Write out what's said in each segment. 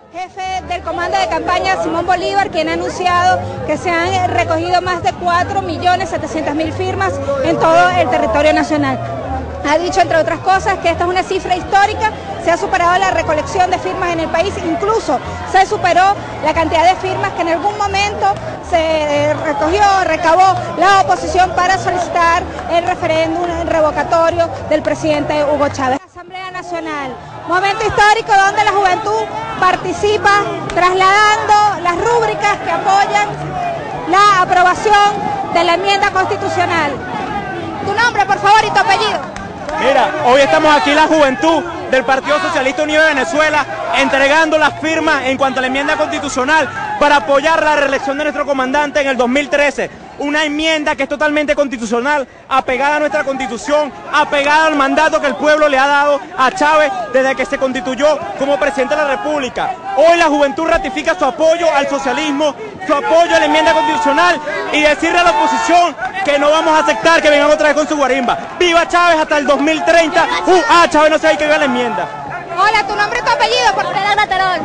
Jefe del comando de campaña, Simón Bolívar, quien ha anunciado que se han recogido más de 4.700.000 firmas en todo el territorio nacional. Ha dicho, entre otras cosas, que esta es una cifra histórica, se ha superado la recolección de firmas en el país, incluso se superó la cantidad de firmas que en algún momento se recabó la oposición para solicitar el referéndum revocatorio del presidente Hugo Chávez. Asamblea Nacional, momento histórico donde la juventud participa trasladando las rúbricas que apoyan la aprobación de la enmienda constitucional. Tu nombre, por favor, y tu apellido. Mira, hoy estamos aquí la juventud del Partido Socialista Unido de Venezuela entregando las firmas en cuanto a la enmienda constitucional para apoyar la reelección de nuestro comandante en el 2013. Una enmienda que es totalmente constitucional, apegada a nuestra constitución, apegada al mandato que el pueblo le ha dado a Chávez desde que se constituyó como presidente de la República. Hoy la juventud ratifica su apoyo al socialismo, su apoyo a la enmienda constitucional y decirle a la oposición que no vamos a aceptar que vengan otra vez con su guarimba. ¡Viva Chávez hasta el 2030! Chávez no se hay que ver la enmienda. Hola, tu nombre y tu apellido, por favor.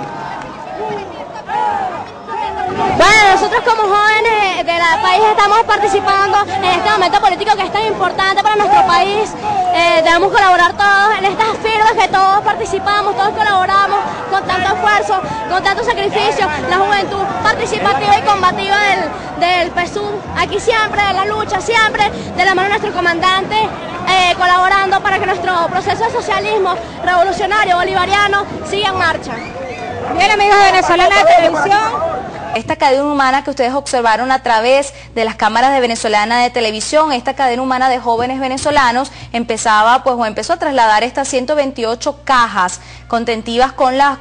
Bueno, nosotros como jóvenes del país estamos participando en este momento político que es tan importante para nuestro país. Debemos colaborar todos en estas firmas que todos participamos, todos colaboramos con tanto esfuerzo, con tanto sacrificio. La juventud participativa y combativa del PSUV, aquí siempre, en la lucha, siempre de la mano de nuestro comandante, colaborando para que nuestro proceso de socialismo revolucionario, bolivariano, siga en marcha. Bien, amigos de Venezolana de Televisión. Esta cadena humana que ustedes observaron a través de las cámaras de Venezolana de Televisión, esta cadena humana de jóvenes venezolanos empezó a trasladar estas 128 cajas contentivas con las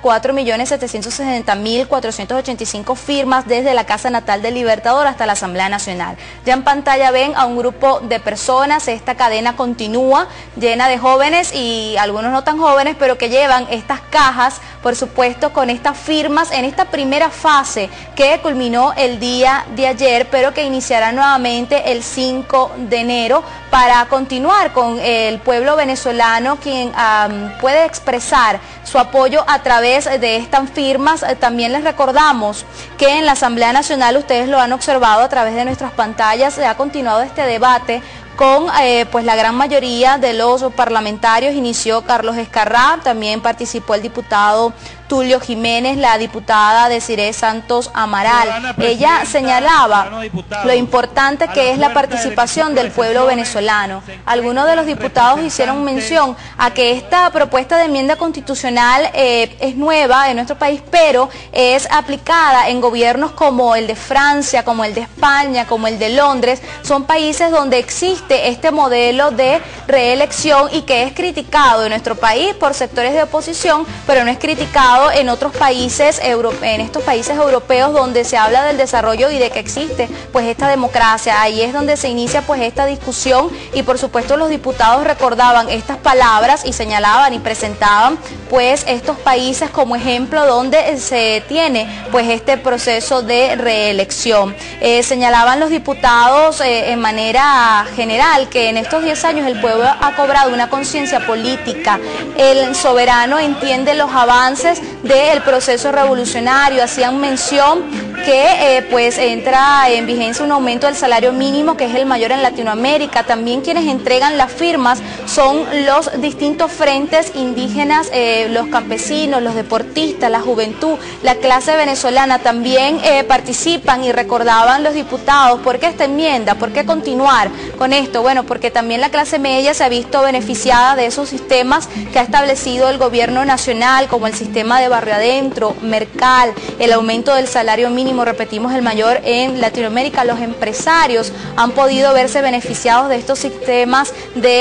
4.760.485 firmas desde la casa natal del Libertador hasta la Asamblea Nacional. Ya en pantalla ven a un grupo de personas, esta cadena continúa llena de jóvenes y algunos no tan jóvenes, pero que llevan estas cajas, por supuesto, con estas firmas en esta primera fase que culminó el día de ayer, pero que iniciará nuevamente el 5 de enero para continuar con el pueblo venezolano, quien puede expresar su apoyo a través de estas firmas. También les recordamos que en la Asamblea Nacional, ustedes lo han observado a través de nuestras pantallas, se ha continuado este debate con la gran mayoría de los parlamentarios. Inició Carlos Escarrá, también participó el diputado Tulio Jiménez, la diputada Desiree Santos Amaral. Ella señalaba lo importante que es la participación del pueblo venezolano. Algunos de los diputados hicieron mención a que esta propuesta de enmienda constitucional es nueva en nuestro país, pero es aplicada en gobiernos como el de Francia, como el de España, como el de Londres. Son países donde existe este modelo de reelección y que es criticado en nuestro país por sectores de oposición, pero no es criticado en otros países, en estos países europeos donde se habla del desarrollo y de que existe pues esta democracia. Ahí es donde se inicia pues esta discusión y por supuesto los diputados recordaban estas palabras y señalaban y presentaban pues estos países como ejemplo donde se tiene pues este proceso de reelección. Señalaban los diputados en manera general que en estos 10 años el pueblo ha cobrado una conciencia política. El soberano entiende los avances del proceso revolucionario. Hacían mención que pues entra en vigencia un aumento del salario mínimo que es el mayor en Latinoamérica. También quienes entregan las firmas son los distintos frentes indígenas, los campesinos, los deportistas, la juventud, la clase venezolana. También participan y recordaban los diputados por qué esta enmienda, por qué continuar con esto. Bueno, porque también la clase media se ha visto beneficiada de esos sistemas que ha establecido el gobierno nacional, como el sistema de barrio adentro, Mercal, el aumento del salario mínimo, repetimos, el mayor en Latinoamérica. Los empresarios han podido verse beneficiados de estos sistemas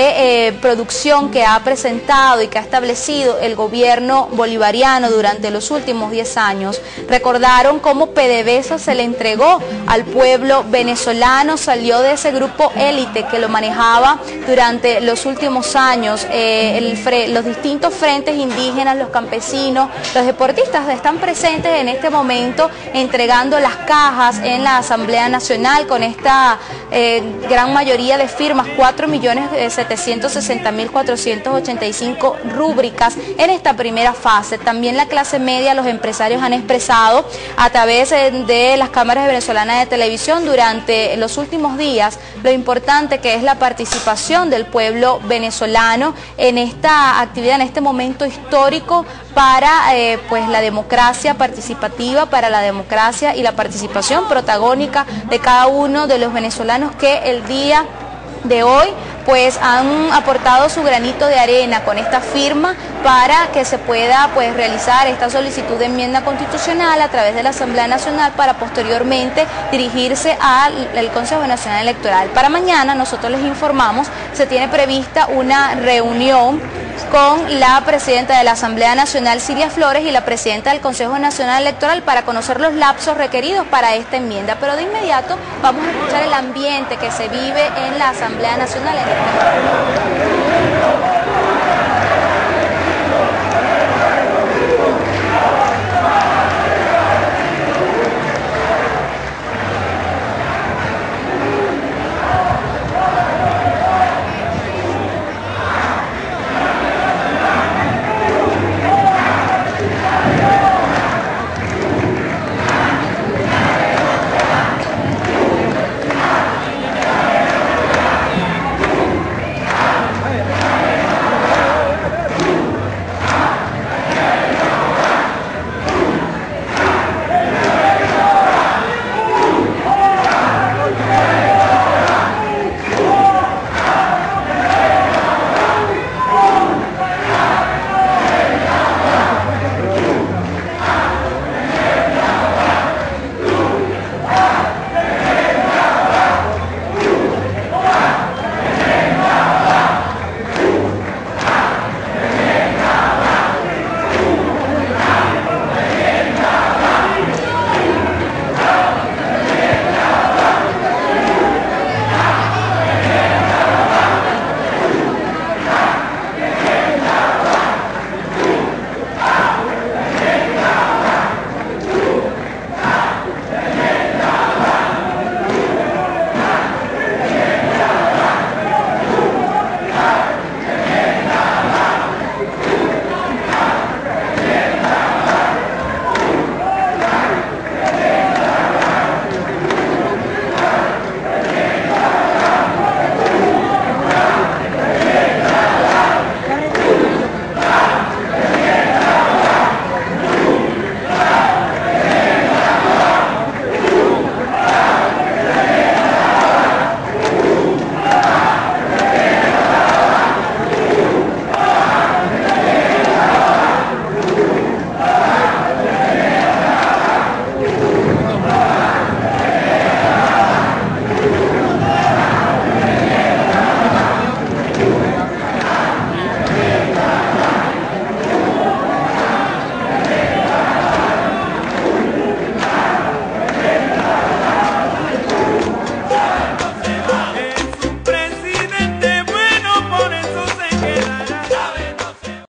de producción que ha presentado y que ha establecido el gobierno bolivariano durante los últimos 10 años. Recordaron cómo PDVSA se le entregó al pueblo venezolano, salió de ese grupo élite que lo manejaba durante los últimos años. Los distintos frentes indígenas, los campesinos, los deportistas están presentes en este momento entregando entregando las cajas en la Asamblea Nacional con esta gran mayoría de firmas, 4.760.485 rúbricas en esta primera fase. También la clase media, los empresarios han expresado a través de las cámaras venezolanas de televisión durante los últimos días lo importante que es la participación del pueblo venezolano en esta actividad, en este momento histórico para pues la democracia participativa, para la democracia y la participación protagónica de cada uno de los venezolanos que el día de hoy pues han aportado su granito de arena con esta firma para que se pueda pues realizar esta solicitud de enmienda constitucional a través de la Asamblea Nacional para posteriormente dirigirse al Consejo Nacional Electoral. Para mañana, nosotros les informamos, se tiene prevista una reunión con la presidenta de la Asamblea Nacional, Cilia Flores, y la presidenta del Consejo Nacional Electoral para conocer los lapsos requeridos para esta enmienda. Pero de inmediato vamos a escuchar el ambiente que se vive en la Asamblea Nacional en este momento.